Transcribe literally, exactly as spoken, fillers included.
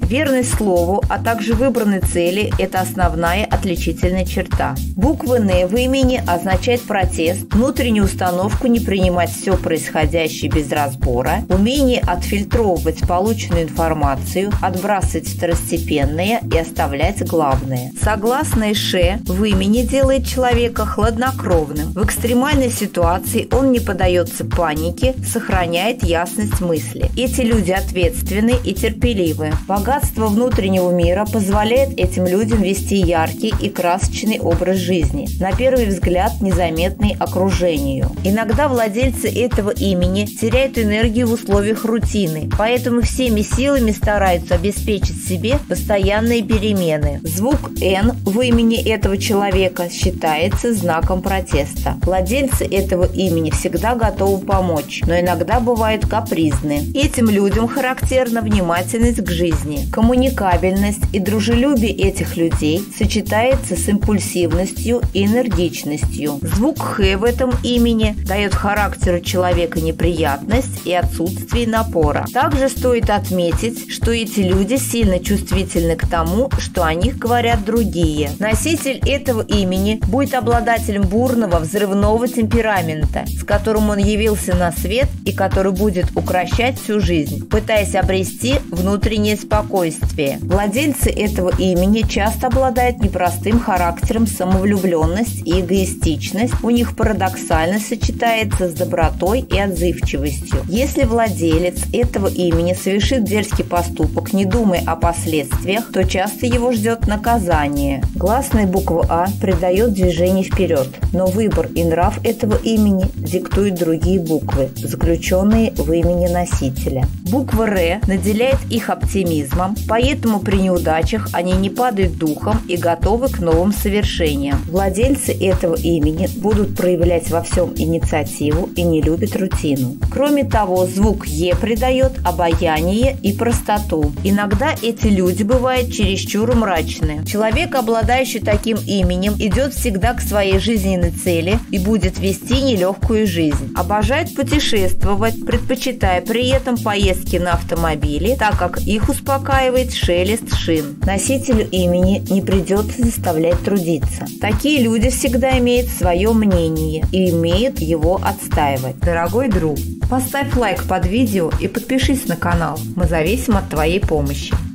Верность слову, а также выбранной цели – это основная отличительная черта. Буква «Н» в имени означает протест, внутреннюю установку не принимать все происходящее без разбора, умение отфильтровывать полученную информацию, отбрасывать второстепенное и оставлять главное. Согласное «Ш» в имени делает человека хладнокровным. В экстремальной ситуации он не поддается панике, сохраняет ясность мысли. Эти люди ответственны и терпеливы. Богатство внутреннего мира позволяет этим людям вести яркий и красочный образ жизни, на первый взгляд незаметный окружению. Иногда владельцы этого имени теряют энергию в условиях рутины, поэтому всеми силами стараются обеспечить себе постоянные перемены. Звук «Н» в имени этого человека считается знаком протеста. Владельцы этого имени всегда готовы помочь, но иногда бывают капризны. Этим людям характерна внимательность к жизни. Коммуникабельность и дружелюбие этих людей сочетается с импульсивностью и энергичностью. Звук «Х» в этом имени дает характеру человека неприятность и отсутствие напора. Также стоит отметить, что эти люди сильно чувствительны к тому, что о них говорят другие. Носитель этого имени будет обладателем бурного, взрывного темперамента, с которым он явился на свет и который будет укрощать всю жизнь, пытаясь обрести внутреннее спокойствие. Владельцы этого имени часто обладают непростым характером, самовлюбленность и эгоистичность. У них парадоксально сочетается с добротой и отзывчивостью. Если владелец этого имени совершит дерзкий поступок, не думая о последствиях, то часто его ждет наказание. Гласная буква «А» придает движение вперед, но выбор и нрав этого имени диктуют другие буквы, заключенные в имени носителя. Буква «Р» наделяет их оптимизмом, поэтому при неудачах они не падают духом и готовы к новым совершениям. Владельцы этого имени будут проявлять во всем инициативу и не любят рутину. Кроме того, звук «Е» придает обаяние и простоту. Иногда эти люди бывают чересчур мрачны. Человек, обладающий таким именем, идет всегда к своей жизненной цели и будет вести нелегкую жизнь. Обожает путешествовать, предпочитая при этом поездки на автомобиле, так как их успокаивает шелест шин. Носителю имени не придется заставлять трудиться. Такие люди всегда имеют свое мнение и умеют его отстаивать. Дорогой друг, поставь лайк под видео и подпишись на канал. Мы зависим от твоей помощи.